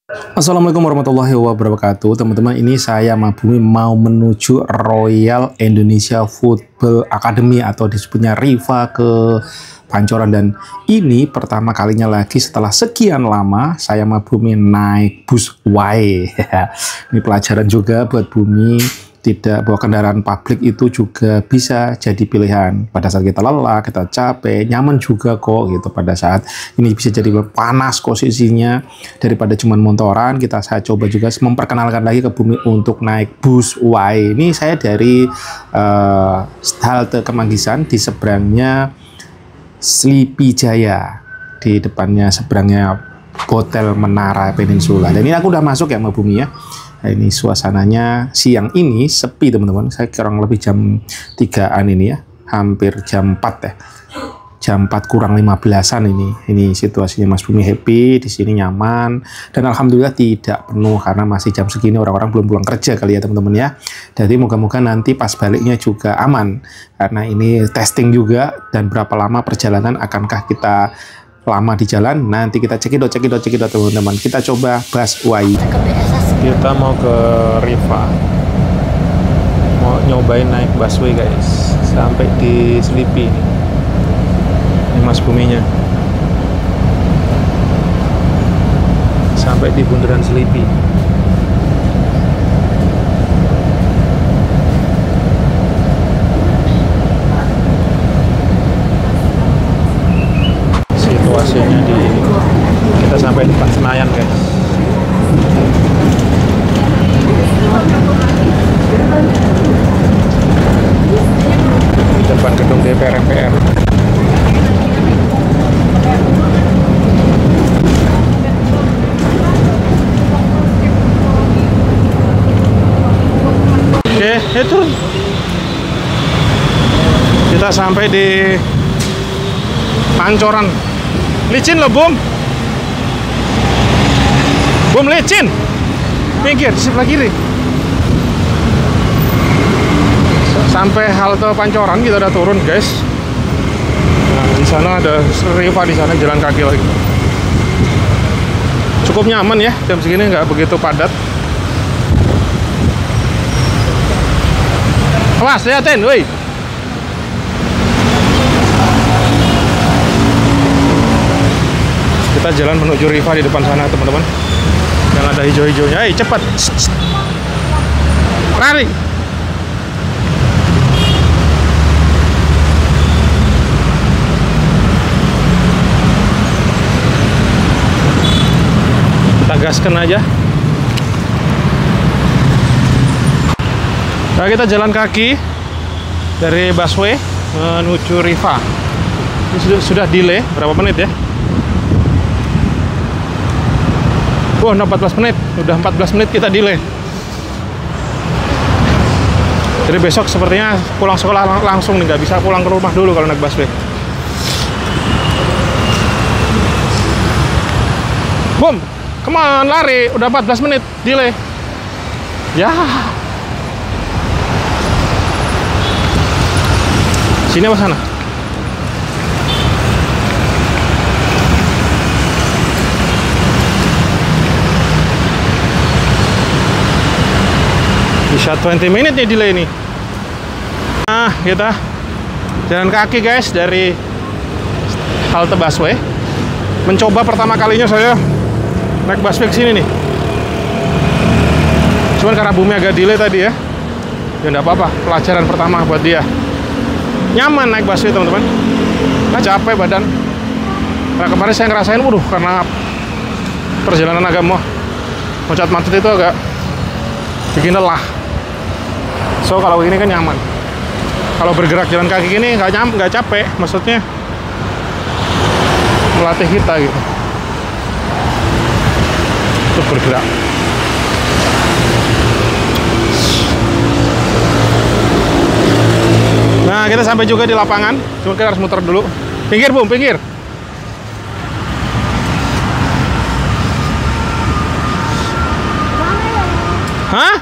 Assalamualaikum warahmatullahi wabarakatuh. Teman-teman, ini saya Mabumi mau menuju Royal Indonesia Football Academy atau disebutnya Riva ke Pancoran, dan ini pertama kalinya lagi setelah sekian lama saya Mabumi naik bus Y. Ini pelajaran juga buat Bumi, tidak bawa kendaraan publik itu juga bisa jadi pilihan pada saat kita lelah, kita capek, nyaman juga kok gitu. Pada saat ini bisa jadi panas posisinya, daripada cuman motoran, saya coba juga memperkenalkan lagi ke Bumi untuk naik bus Y. Ini saya dari halte Kemanggisan, di seberangnya Sleepy Jaya, di depannya seberangnya Hotel Menara Peninsula. Dan ini aku udah masuk ya Mbak Bumi ya. Nah, ini suasananya siang ini sepi teman-teman. Saya kurang lebih jam 3-an ini ya, hampir jam 4 ya. Jam 4 kurang 15-an ini. Ini situasinya Mas Bumi happy, di sini nyaman, dan alhamdulillah tidak penuh karena masih jam segini orang-orang belum pulang kerja kali ya teman-teman ya. Jadi moga-moga nanti pas baliknya juga aman, karena ini testing juga. Dan berapa lama perjalanan, akankah kita lama di jalan? Nanti kita cekidot teman-teman. Kita coba bus Y. Kita mau ke Riva, mau nyobain naik busway guys, sampai di Sleepy ini. Ini Mas Buminya, sampai di bundaran Sleepy. Situasinya kita sampai di Senayan guys. Di depan gedung DPR MPR. Oke, turun. Kita sampai di Pancoran. Licin loh, Bum. Bum, licin. Pinggir, di sebelah kiri. Sampai halte Pancoran kita udah turun, guys. Nah, di sana ada Riva, di sana jalan kaki lagi. Cukup nyaman ya, jam segini nggak begitu padat. Awas, liatin, woi. Kita jalan menuju Riva di depan sana, teman-teman. Yang ada hijau-hijaunya. Hei, cepat. Lari. Kita gaskan aja. Nah, kita jalan kaki dari busway menuju Riva. Ini sudah delay berapa menit ya? Wah, 14 menit. Udah 14 menit kita delay. Jadi besok sepertinya pulang sekolah langsung nih, nggak bisa pulang ke rumah dulu kalau naik busway. Boom, come on, lari. Udah 14 menit delay. Ya. Sini apa sana? Bisa 20 menit nih delay nih. Nah, kita jalan kaki guys dari halte busway. Mencoba pertama kalinya saya naik busway ke sini nih. Cuman karena Bumi agak delay tadi ya. Ya enggak apa-apa, pelajaran pertama buat dia. Nyaman naik busway teman-teman. Nggak capek badan. Nah, kemarin saya ngerasain, waduh, karena perjalanan agak loncat mantet itu agak bikin lelah. So kalau ini kan nyaman. Kalau bergerak jalan kaki gini nggak capek, maksudnya melatih kita gitu untuk bergerak. Nah, kita sampai juga di lapangan. Cuma kita harus muter dulu. Pinggir, Bum, pinggir. Hah?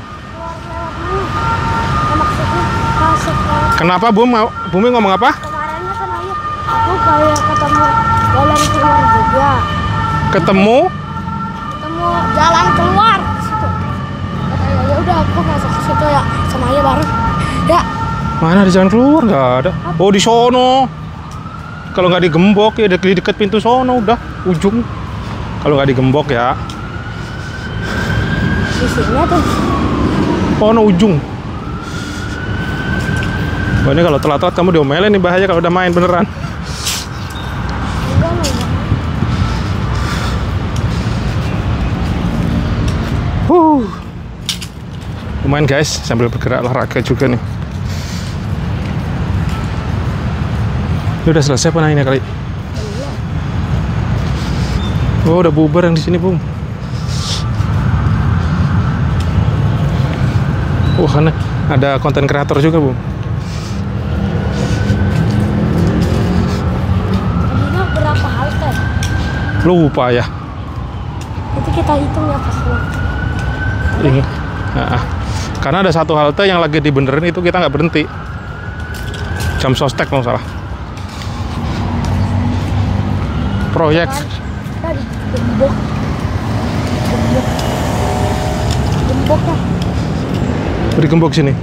Kenapa Bumi ngomong apa? Kemarin kan aku kayak ketemu jalan keluar juga. Ketemu? Ketemu Kok masuk ke situ ya sama ayah bareng? Ya. Mana di jalan keluar nggak ada. Oh di sono. Kalau nggak digembok ya di dekat pintu sono udah ujung. Kalau nggak digembok ya. Di sini tuh. Oh no ujung. Wah ini kalau telat-telat kamu diomelin nih, bahaya kalau udah main beneran. Lumayan guys, sambil bergerak olahraga juga nih. Ini udah selesai penanya kali. Oh udah bubar yang di sini Bung. Wah ada konten kreator juga Bung. Tadinya berapa halte? Lupa ya. Nanti kita hitung ya pas pulang. Ini. Karena ada satu halte yang lagi dibenerin itu kita nggak berhenti. Jam sostek kalau salah. Proyek. Tadi gembok. Gembok ya. Beri gembok sini.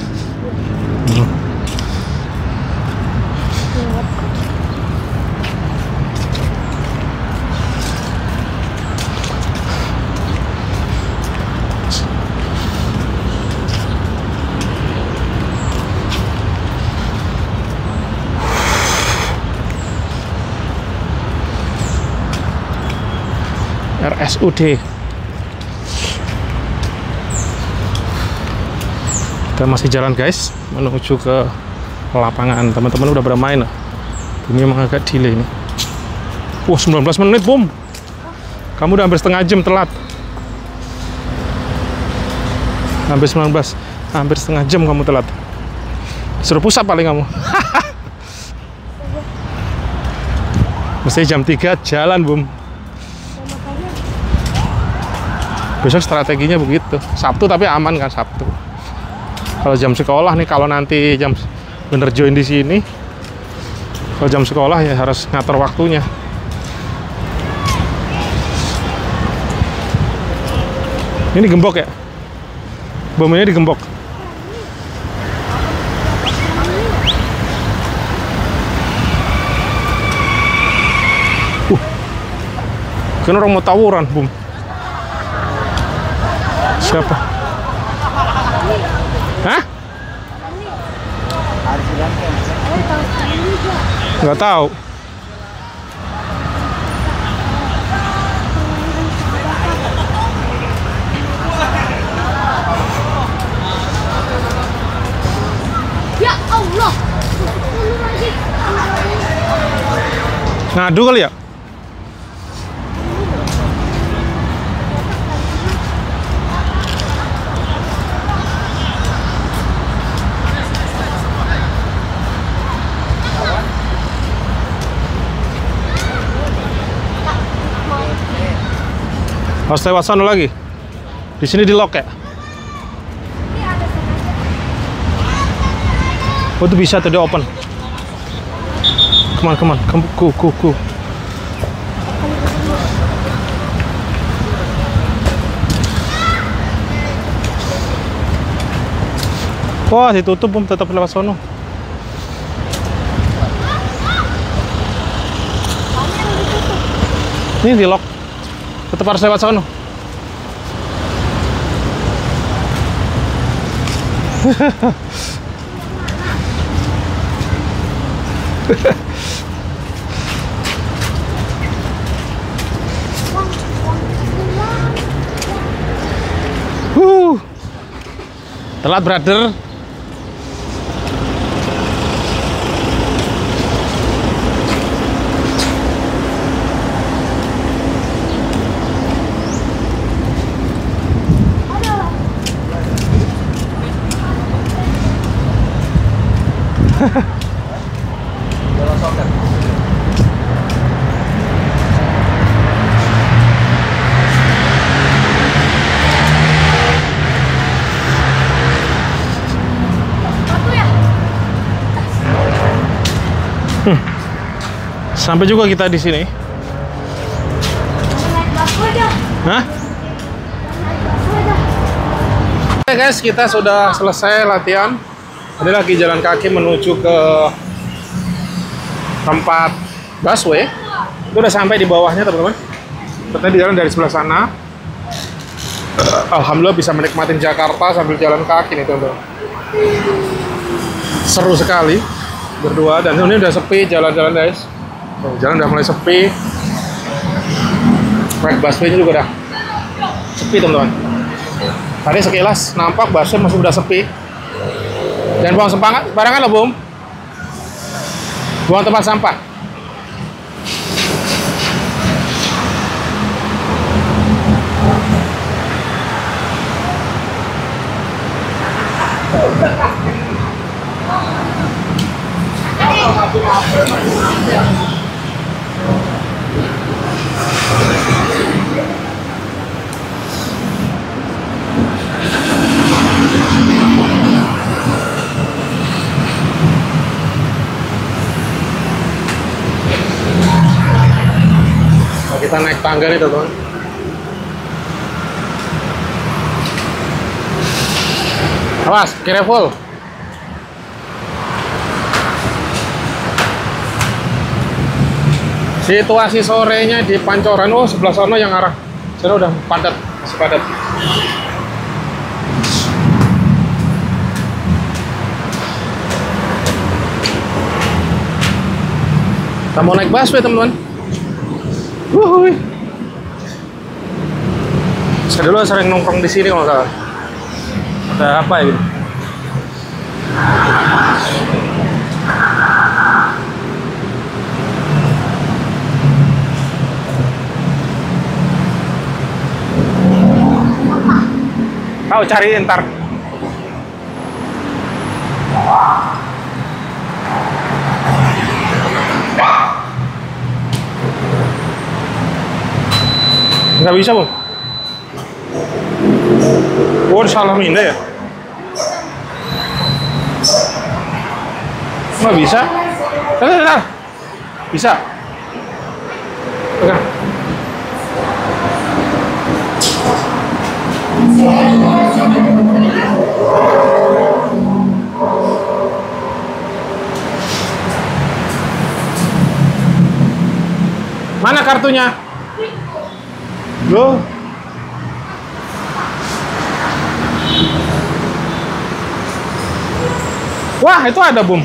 RSUD. Kita masih jalan guys menuju ke lapangan. Teman-teman udah bermain lah. Bumi emang agak delay ini. Wah 19 menit Bum. Kamu udah hampir setengah jam telat. Hampir 19. Hampir setengah jam kamu telat. Suruh pusat paling kamu. Mesti jam 3 jalan Bum. Besok strateginya begitu. Sabtu tapi aman kan Sabtu. Kalau jam sekolah nih, kalau nanti jam bener join di sini, kalau jam sekolah ya harus ngatur waktunya. Ini gembok ya? Bom ini digembok. Kan orang mau tawuran, Bum. Siapa? Hah? Nggak tahu. Ya Allah. Ngadu kali ya? Harus lewat sana lagi. Di sini di lock ya? Oh itu bisa tuh, dia open. Come on, go. Wah ditutup Bum, tetap lewat sono. Ini di lock. Tetap harus lewat sono. Telat brother. Sampai juga kita di sini. Naik bus aja. Hah? Naik bus aja. Oke guys, kita sudah selesai latihan. Ini lagi jalan kaki menuju ke tempat busway. Itu udah sampai di bawahnya teman-teman. Kita di jalan dari sebelah sana. Alhamdulillah bisa menikmati Jakarta sambil jalan kaki nih teman-teman. Seru sekali berdua, dan ini udah sepi jalan-jalan guys. Jalan udah mulai sepi. Naik busway juga udah sepi teman-teman. Tadi sekilas nampak busway masih udah sepi. Dan buang sembarangan loh, Bum. Buang tempat sampah. Kita naik tangga nih teman-teman. Awas, careful. Situasi sorenya di Pancoran, oh sebelah sana yang arah sana udah padat, masih padat. Kita mau naik busway teman-teman. Wuhui. Saya dulu sering nongkrong di sini kalau nggak salah. Ada apa ya gitu? Tahu cari ntar. Nggak bisa, Bung. Oh, salah minda ya? Nggak bisa. Bisa. Pegang. Mana kartunya? Loh. Wah, itu ada, Bum.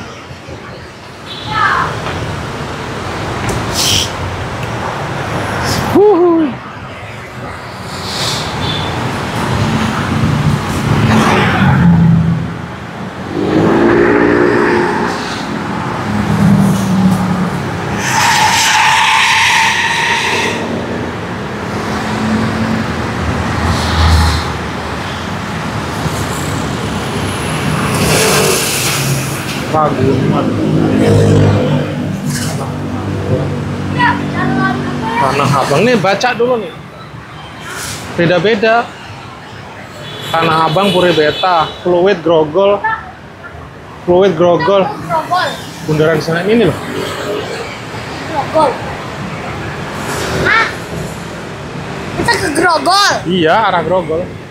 Tanah Abang nih, baca dulu nih. Beda-beda. Tanah Abang, Puri Beta, Fluid Grogol. Bundaran sana ini loh. Grogol. Ah, kita ke Grogol. Iya, arah Grogol.